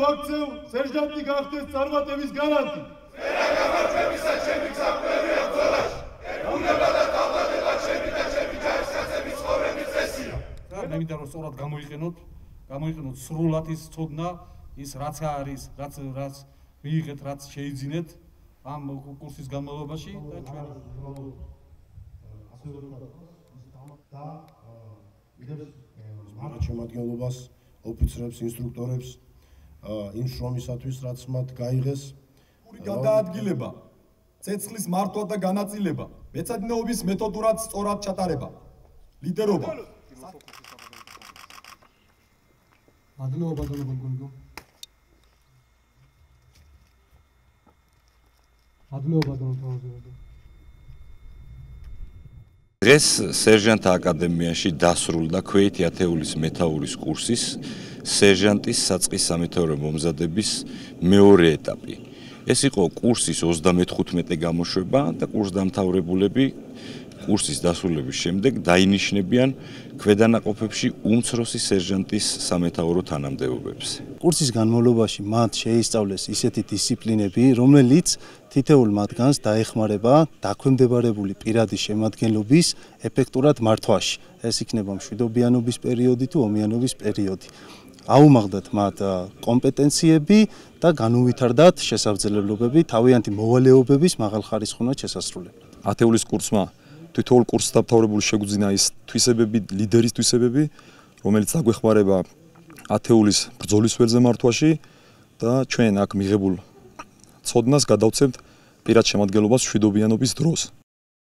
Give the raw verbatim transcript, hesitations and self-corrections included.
მოგაქცევ სერჟანტი გახდეს წარმატების გარანტი. მერა გამარჯვებისა ჩემი გზავნილია ბრძოლაში. ერგუნება და თავდადება ჩემი და ჩემი ჯარისკაცების ცხოვრების წესია. მე მინდა რომ სწორად გამოიყენოთ, გამოიყენოთ სრულად ის ცოდნა, ის რაც არის, რაც რაც მიიღეთ, რაც შეიძინეთ ამ კურსის განმავლობაში და ჩვენ და მაღალ შემადგენლობას, ოფიცრებს, ინსტრუქტორებს იმ შრომისათვის, რაც მათ გაიღეს. გადაადგილება, ცეცხლის მართვა და განაწილება, მეცადინეობის მეთოდურად სწორად ჩატარება, ლიდერობა. მადლობა ბატონო გოგო. მადლობა ბატონო თორზეო. დღეს სერჟანტთა აკადემიაში დასრულდა ქვეითი ათეულის მეთაურის კურსის სერჟანტის საწყის სამეთაურო მომზადების მეორე ეტაპი. ეს იყო კურსის ოცდამეთხუთმეტე გამოშვება და კურსდამთავრებულები კურსის დასრულების შემდეგ დაინიშნებიან ქვედანაყოფებში უმცროსი სერჟანტის სამეთაურო თანამდებობებს. კურსის განმავლობაში მათ შეისწავლეს ისეთი დისციპლინები, რომელიც თითოეულ მათგანს დაეხმარება დაქვემდებარებული პირადი შემადგენლობის ეფექტურად მართვაში. ეს იქნება მშვიდობიანობის პერიოდი თუ ომიანობის პერიოდი. აუმაღდათ მათ კომპეტენციები და განუვითარდათ შესაძლებლობები თავიანთი მოვალეობების მაღალხარისხოვნად შესასრულებლად. ათეულის კურსმა თითოეულ კურსს დამთავრებული შეგვძინა ის თვისებები, ლიდერის თვისებები, რომელიც აგვეხმარება ათეულის ბრძოლის ველზე მართვაში და ჩვენ აქ მიღებულ ცოდნას გადავცემთ პირად შემადგენლობას მშვიდობიანობის დროს.